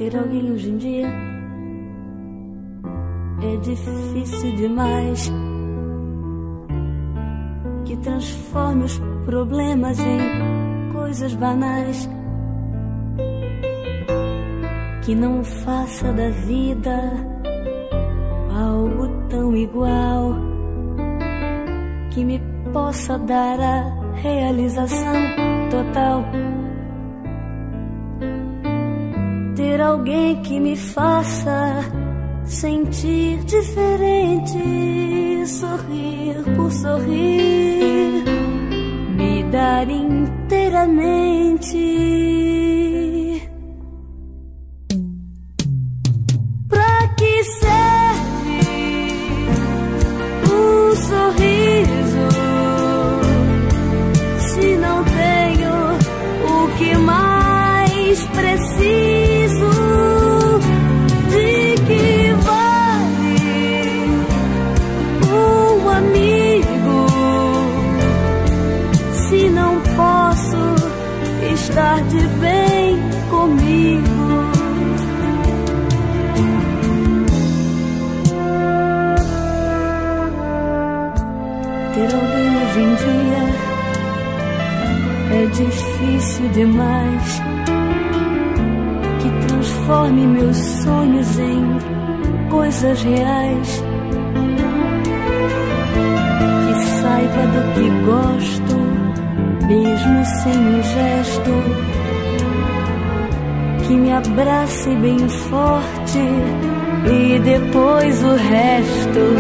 Ter alguém hoje em dia é difícil demais, que transforme os problemas em coisas banais, que não faça da vida algo tão igual, que me possa dar a realização total. Ter alguém que me faça sentir diferente, sorrir por sorrir, me dar inteiramente. Pra que serve um sorriso se não tenho o que mais preciso? Estar de bem comigo. Ter alguém hoje em dia é difícil demais, que transforme meus sonhos em coisas reais, que saiba do que gosto mesmo sem um gesto, que me abrace bem forte e depois o resto.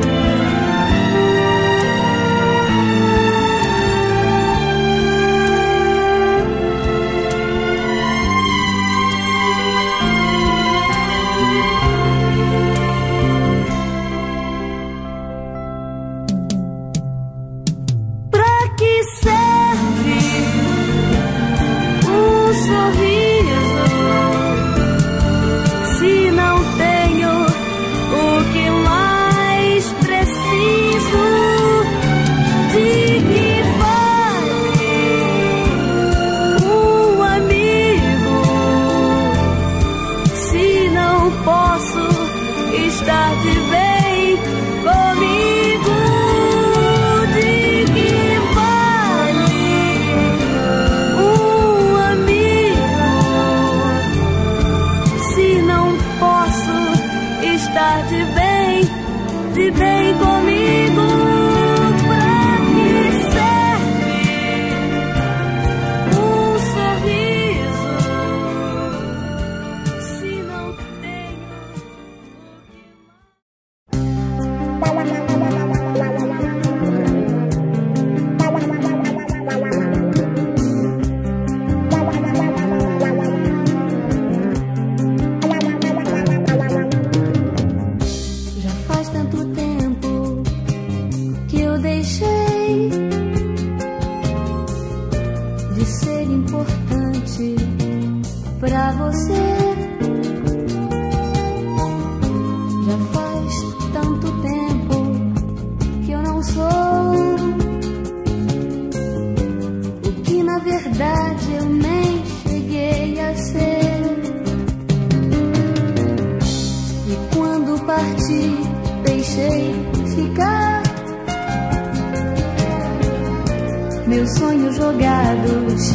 Meus sonhos jogados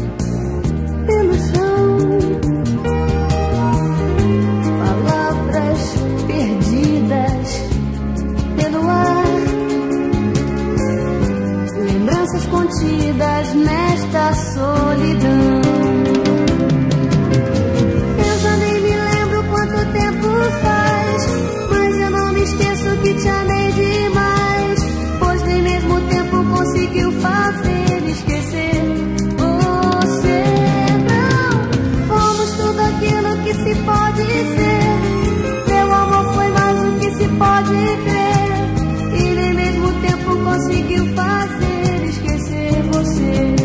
pelo chão, palavras perdidas pelo ar, lembranças contidas nesta solidão. Eu já nem me lembro quanto tempo faz, mas eu não me esqueço que te amei demais, pois nem mesmo o tempo conseguiu fazer esquecer você. Não fomos tudo aquilo que se pode ser, meu amor foi mais do que se pode crer, e nem mesmo o tempo conseguiu fazer esquecer você.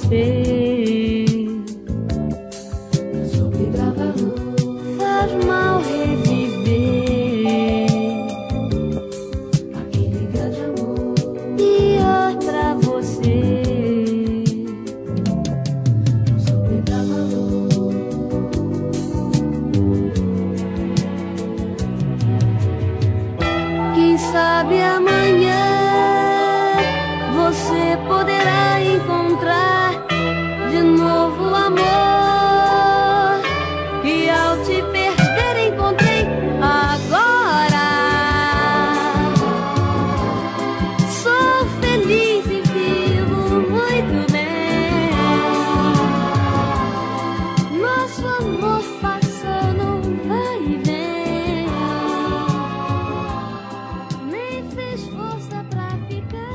você. Soube dar valor. Faz mal reviver Aquele grande amor. pior pra você. Não soube dar valor. Quem sabe amanhã você poderá encontrar de novo o amor que ao te perder encontrei agora. Sou feliz e vivo muito bem. Nosso amor passa num vai e vem, nem fez força pra ficar.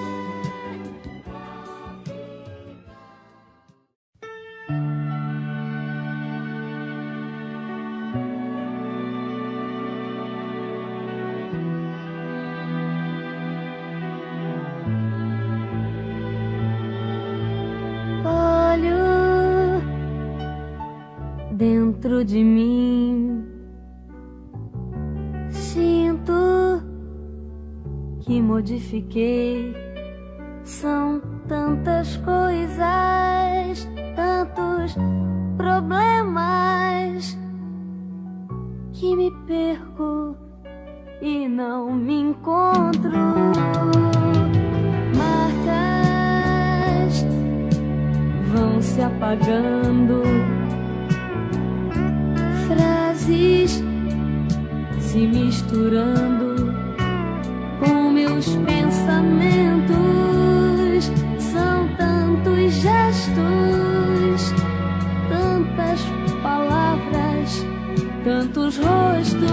Olho dentro de mim, sinto que modifiquei. São tantas coisas, tantos problemas, que me perco e não me encontro. Marcas vão se apagando, frases se misturando com meus pensamentos. São tantos gestos, tantas palavras, tantos rostos.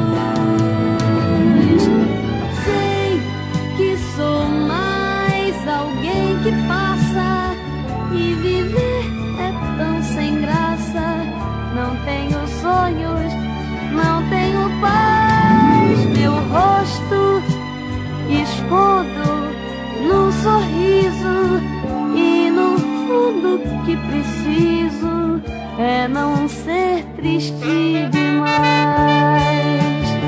Sei que sou mais alguém que passa, e viver é tão sem graça. Não tenho sonhos, não tenho paz. Meu rosto escondo num sorriso, e no fundo o que preciso é não ser triste demais.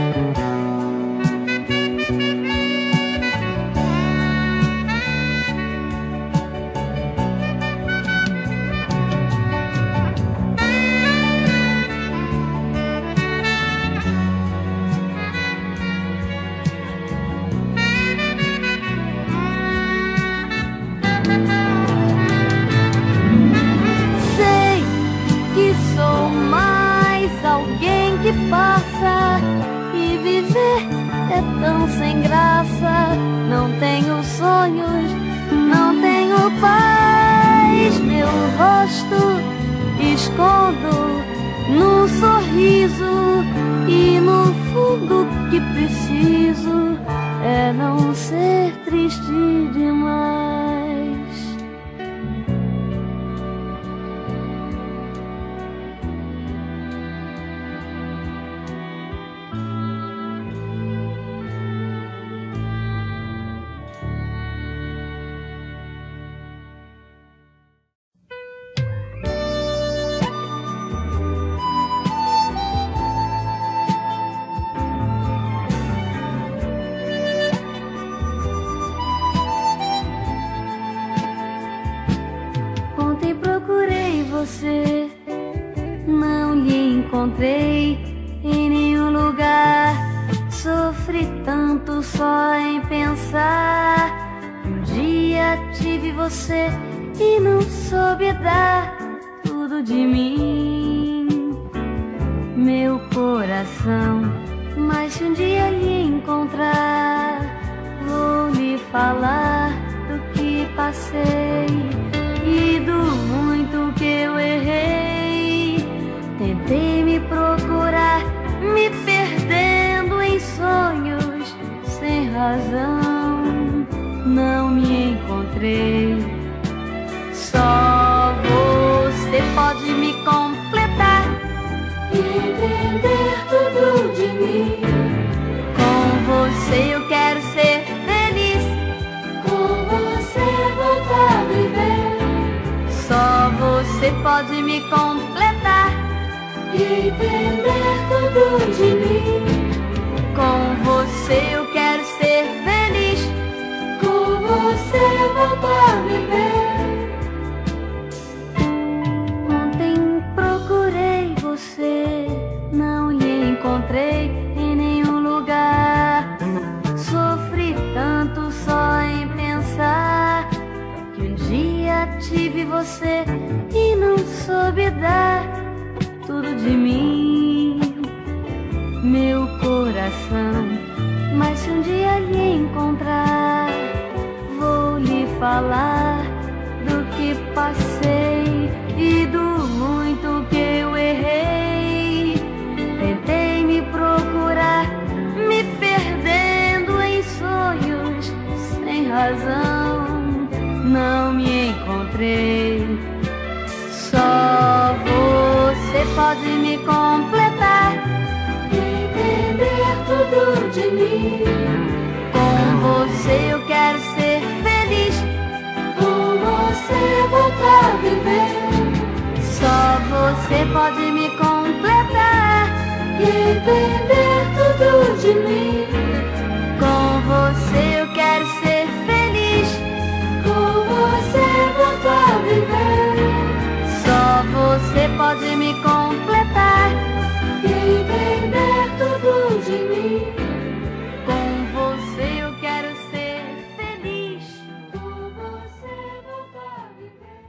Que passa, e viver é tão sem graça. Não tenho sonhos, não tenho paz. Meu rosto escondo num sorriso, e no fundo o que preciso é não ser triste demais. Você, não lhe encontrei em nenhum lugar. Sofri tanto só em pensar. Um dia tive você e não soube dar tudo de mim, meu coração. Mas se um dia lhe encontrar, vou lhe falar do que passei e do muito que eu errei. Tentei me procurar, me perdendo em sonhos sem razão. Não me encontrei. Só você pode me completar e entender tudo de mim. Com você eu quero ser feliz, com você voltar completar e entender tudo de mim. Com você eu quero ser feliz, com você voltar a viver. Ontem procurei você, não lhe encontrei em nenhum lugar. Sofri tanto só em pensar que um dia tive você e não soube dar tudo de mim, meu coração. Mas se um dia lhe encontrar, vou lhe falar do que passei e do muito que eu errei. Tentei me procurar, me perdendo em sonhos sem razão, não me encontrei. Só você pode me completar e entender tudo de mim. Com você eu quero ser feliz, com você voltar a viver. Só você pode me completar e entender tudo de mim. Com você eu quero ser feliz, com você voltar a viver. Só você pode me completar e entender tudo de mim. Com você eu quero ser feliz, com você voltar a viver.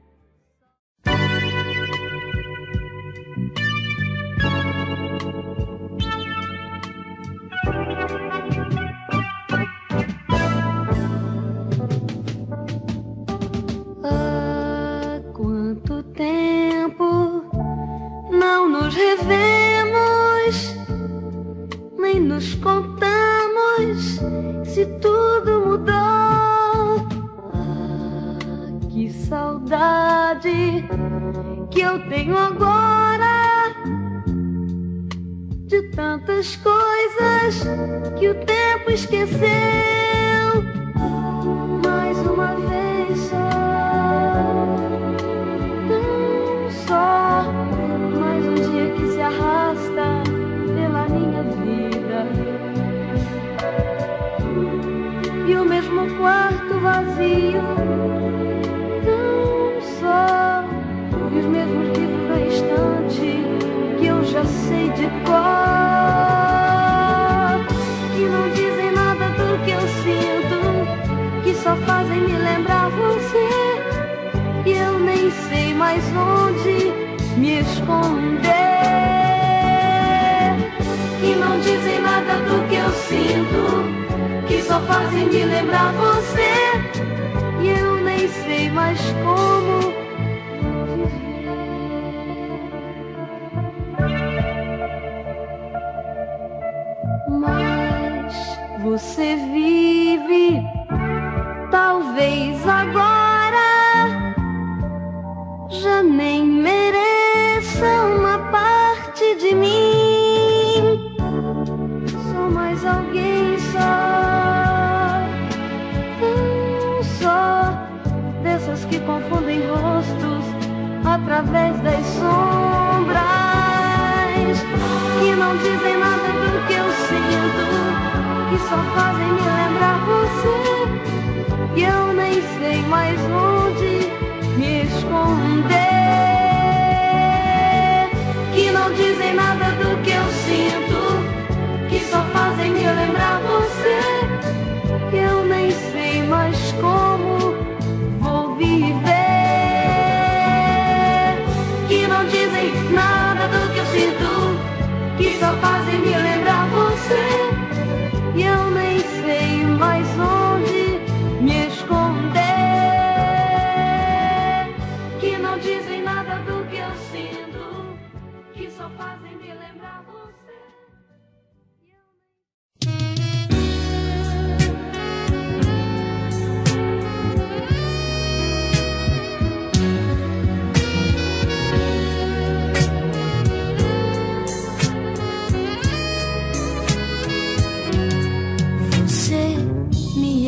Há quanto tempo não nos revemos, nem nos contamos se tudo mudou. Ah, que saudade que eu tenho agora de tantas coisas que o tempo esqueceu. Mais uma vez só mais um dia que se arrasta pela minha vida, e o mesmo quarto vazio, tão só, e os mesmos livros na estante que eu já sei de cor, que não dizem nada do que eu sinto, que só fazem me lembrar você, e eu nem sei mais onde me esconder. Que não dizem nada do que eu sinto, que só fazem me lembrar você, e eu nem sei mais como viver. Mas você vive, talvez agora já nem mereça uma parte de mim. Sou mais alguém só dessas que confundem rostos através das sombras, que não dizem nada do que eu sinto, que só fazem me lembrar você, e eu nem sei mais onde me esconder. Que não dizem nada do que eu sinto, que só fazem me lembrar você, que eu nem sei mais como vou viver. Que não dizem nada do que eu sinto, que só fazem me lembrar você, e eu nem sei mais onde me esconder. Que não dizem nada do que eu sinto, que só fazem me lembrar você. Você me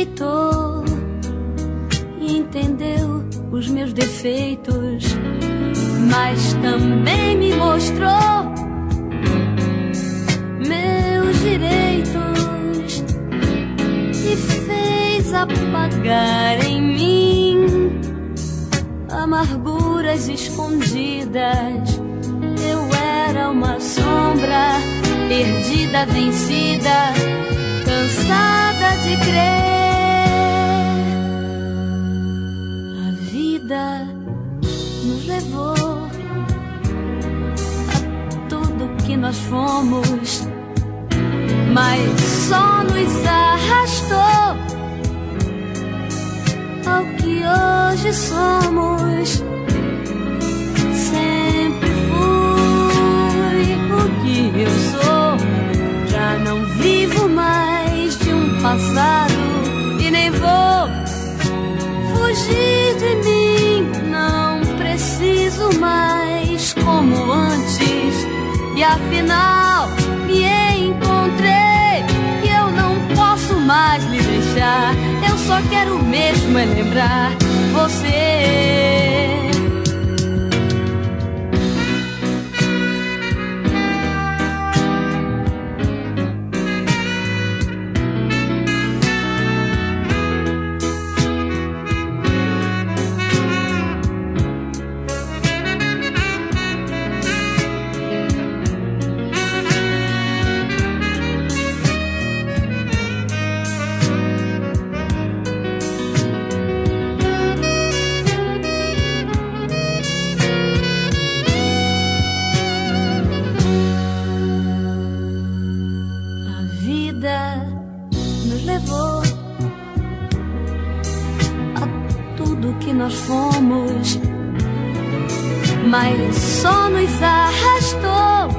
aceitou, entendeu os meus defeitos mas também me mostrou meus direitos e fez apagar em mim amarguras escondidas. Eu era uma sombra perdida, vencida, cansada de crer. A vida nos levou a tudo que nós fomos, mas só nos arrastou ao que hoje somos. Sempre fui o que eu sou. Já não vivo mais de um passado e nem vou fugir de mim. Não preciso mais como antes. E afinal me encontrei e eu não posso mais lhe deixar. Eu só quero mesmo é lembrar você. Nos levou a tudo que nós fomos, mas só nos arrastou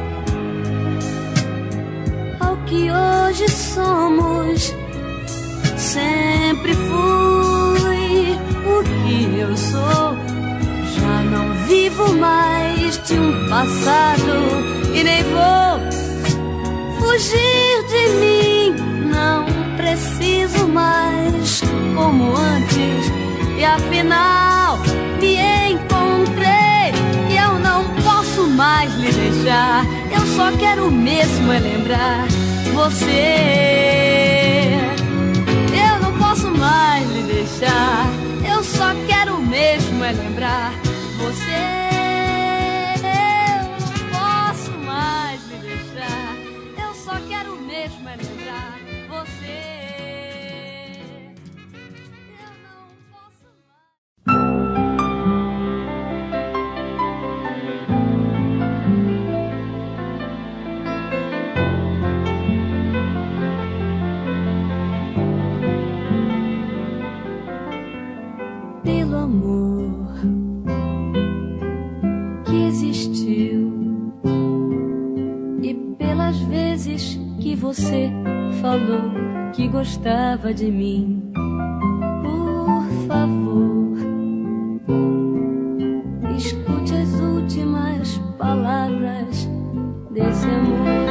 ao que hoje somos. Sempre fui o que eu sou. Já não vivo mais de um passado e nem vou fugir de mim. Não preciso mais como antes. E afinal me encontrei e eu não posso mais lhe deixar. Eu só quero mesmo é lembrar você. Eu não posso mais lhe deixar. Eu só quero mesmo é lembrar você. Quero mesmo é lembrar você. Eu não posso mais. Pelo amor que existiu e pelas vezes que você falou que gostava de mim, por favor, escute as últimas palavras desse amor.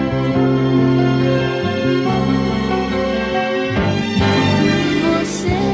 Você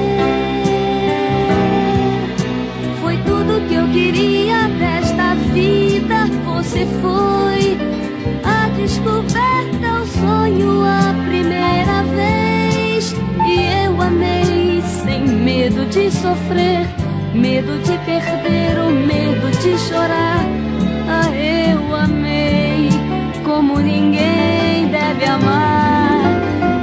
foi tudo que eu queria desta vida. Você foi a descoberta, o sonho, a primeira vez. E eu amei sem medo de sofrer, medo de perder ou medo de chorar. Ah, eu amei como ninguém deve amar.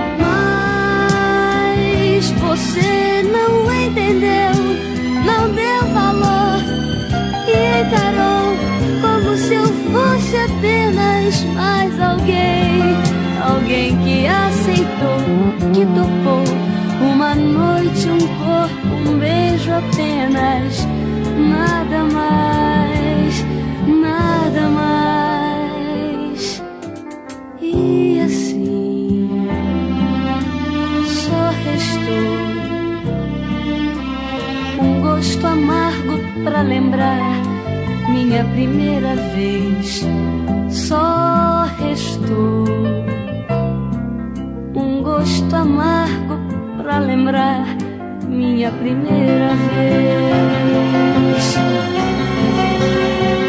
Mas você não entendeu, não deu valor e encarou como se eu fosse apenas mais alguém. Alguém que aceitou, que topou uma noite, um corpo, um beijo apenas. Nada mais, nada mais. E assim só restou um gosto amargo pra lembrar minha primeira vez. Só restou um gosto amargo pra lembrar minha primeira vez.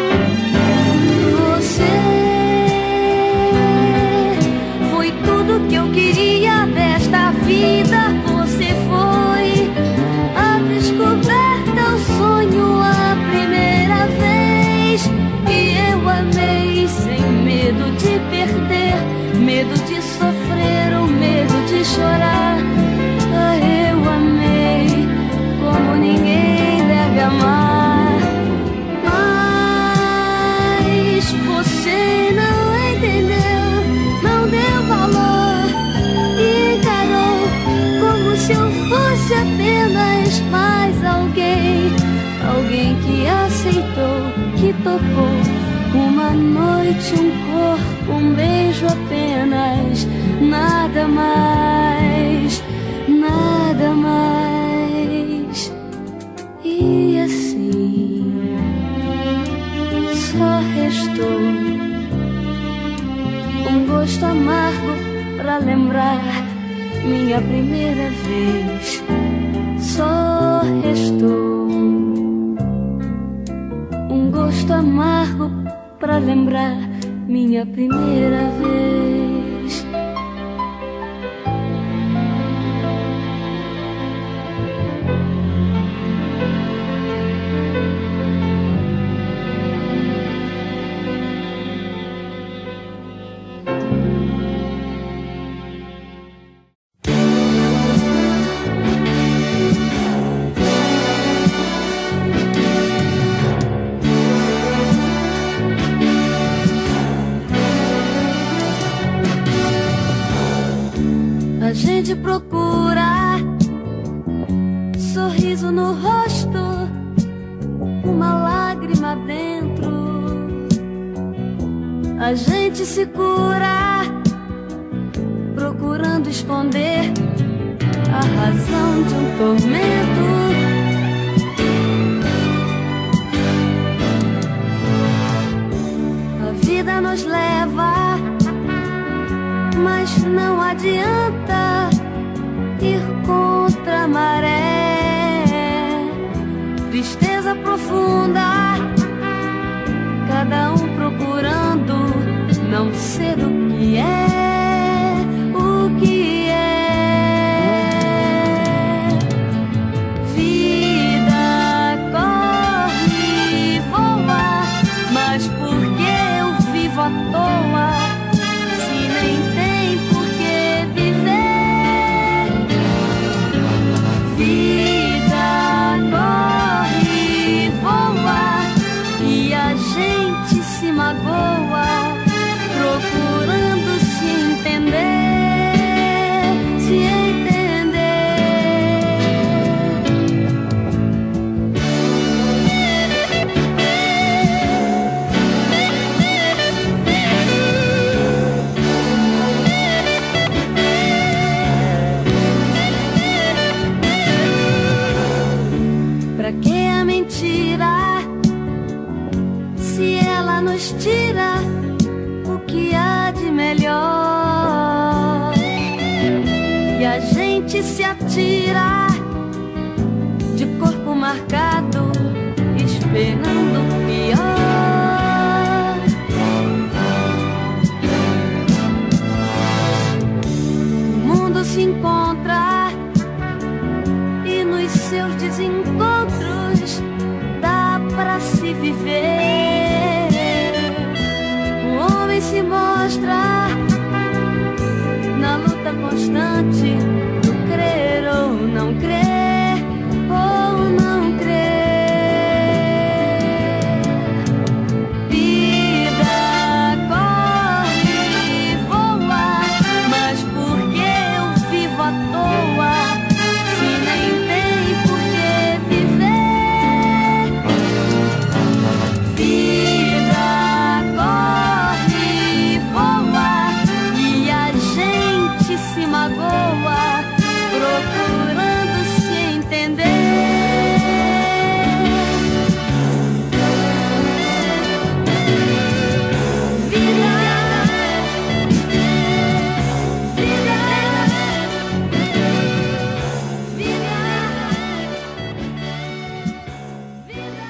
fosse apenas mais alguém, alguém que aceitou, que tocou uma noite, um corpo, um beijo apenas, nada mais, nada mais. E assim só restou um gosto amargo pra lembrar minha primeira vez. Só restou um gosto amargo pra lembrar minha primeira vez. A gente procura sorriso no rosto, uma lágrima dentro. A gente se cura procurando esconder a razão de um tormento. A vida nos leva, mas não adianta ir contra a maré. Tristeza profunda, cada um procurando não ser o que é, o que é. Vida corre e voa, mas por que eu vivo à toa? Nem tem por que viver. Vida corre e voa, e a gente se magoa, procurando se entender, se tira o que há de melhor, e a gente se atira de corpo marcado, esperando o pior. O mundo se encontra e nos seus desencontros dá pra se viver. Se mostra na luta constante do crer ou não crer, ou não crer. Vida corre e voa, mas por que eu vivo à toa? Se nem tem por que viver. Vida se magoa, procurando se entender. Vida, vida, vida, vida.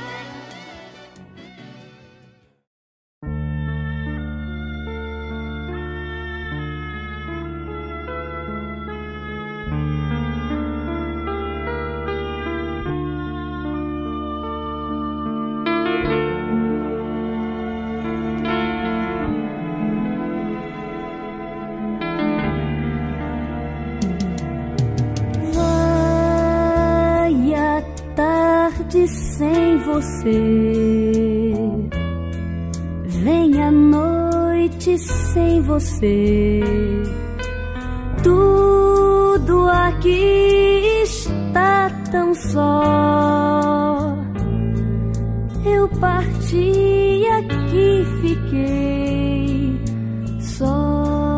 Sem você, vem a noite sem você, tudo aqui está está tão só. Eu parti e aqui fiquei só.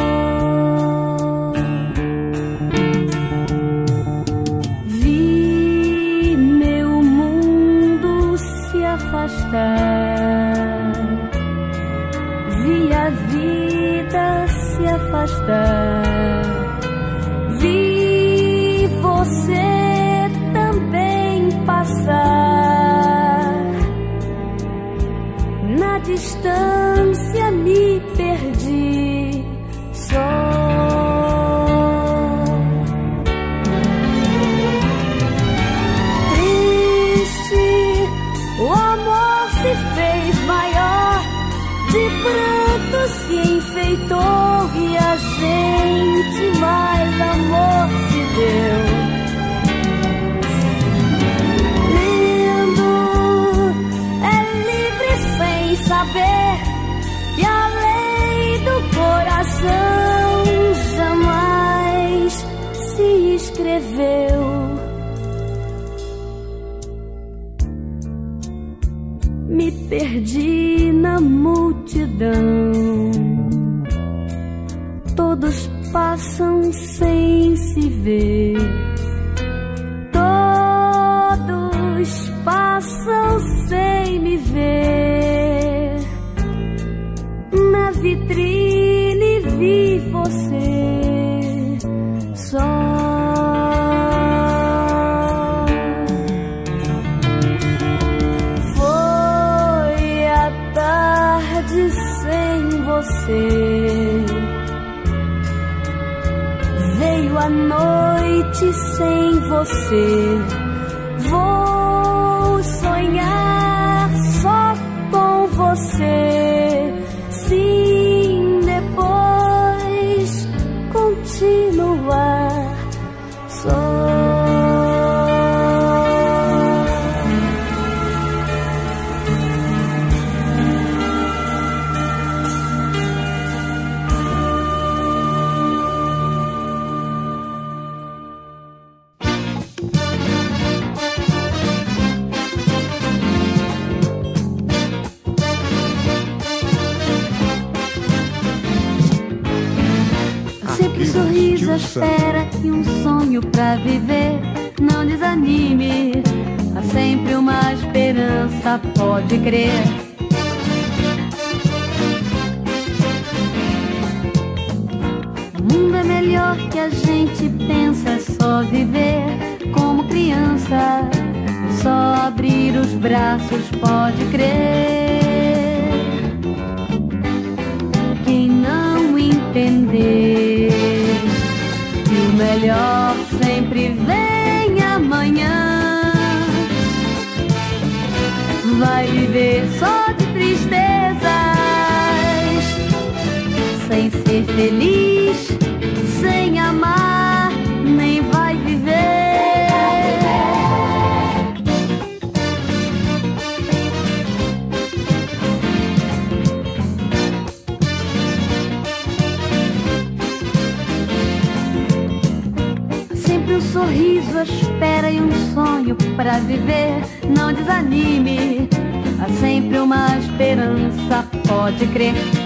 Vi meu mundo se afastar, vi a vida se afastar, vi você também passar. Na distância me perdi só. Triste, o amor se fez maior, de pranto se enfeitou e a gente mais amor se deu. Lindo, é livre sem saber que a lei do coração jamais se escreveu. Me perdi na multidão, todos passam sem se ver, todos passam sem me ver. Na vitrine vi você só. Sem você, veio a noite sem você. Vou sonhar só com você. Sim, depois continuar só. Sempre um sorriso à espera e um sonho pra viver. Não desanime, há sempre uma esperança, pode crer. O mundo é melhor que a gente pensa, é só viver como criança, só abrir os braços, pode crer. Quem não entender que o melhor sempre vem amanhã, vai viver só de tristezas, sem ser feliz, sem amar, nem vai viver. Sempre um sorriso à espera e um sonho pra viver. Não desanime, há sempre uma esperança, pode crer.